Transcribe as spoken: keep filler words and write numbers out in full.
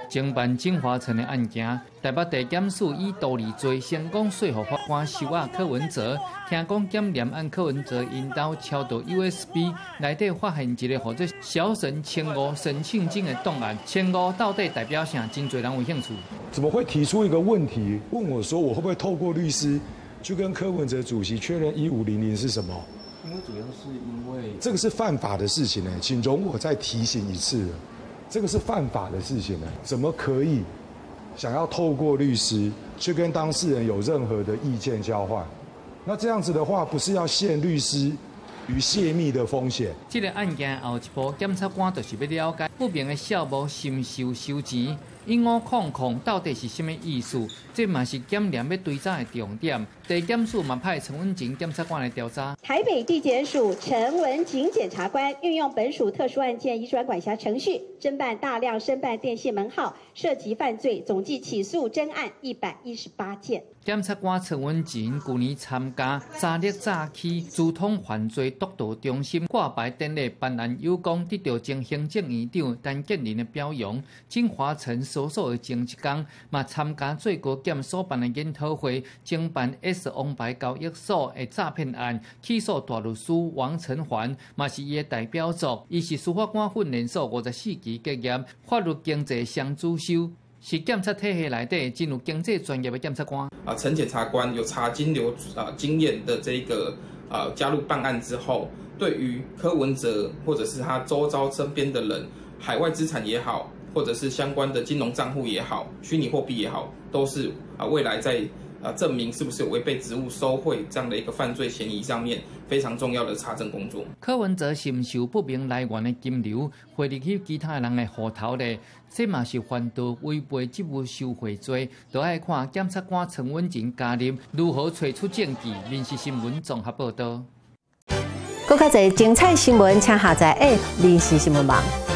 侦办金华城的案件，台北地检署以道理罪成功说服法官收押柯文哲。听讲检验案柯文哲因兜抄到 U S B 内底发现一个或者小沈千五沈庆金的档案，千五到底代表啥？真侪人有兴趣。 怎么会提出一个问题，问我说我会不会透过律师去跟柯文哲主席确认一五零零是什么？ 因为主要是因为这个是犯法的事情呢，请容我再提醒一次了。这个是犯法的事情呢，怎么可以想要透过律师去跟当事人有任何的意见交换？那这样子的话，不是要陷律师于泄密的风险？ 这个案件后一步，检察官就是要了解不明的小无是毋是有收钱，一五空空到底是什么意思？这嘛是检验要追查的重点。地检署嘛派陈文景检察官来调查。 台北地检署陈文景检察官运用本署特殊案件移转管辖程序，侦办大量申办电信门号涉及犯罪，总计起诉侦案一百一十八件。 检察官陈文景去年参加查力早期资通犯罪督导中心挂牌典礼办案有功，得到前行政院长陈建仁的表扬。金华城所属的前一天，嘛参加最高检所办的研讨会，侦办 S 王牌交易所的诈骗案，起诉大律师王成环，嘛是伊的代表作。伊是司法官训练所五十四期结业，法律经济双主修。是检察体系内底进入经济专业的检察官。 啊，陈检察官有查金流啊经验的这个啊加入办案之后，对于柯文哲或者是他周遭身边的人，海外资产也好，或者是相关的金融账户也好，虚拟货币也好，都是啊未来在啊证明是不是有违背职务收贿这样的一个犯罪嫌疑上面非常重要的查证工作。 柯文哲是毋是有不明来源的金流汇入去其他人的户头咧？这嘛是犯罪违背职务受贿罪，就要看检察官陈文景加入如何找出证据。民事新闻综合报道。 更较侪精彩新闻，请下载 App 民事新闻网。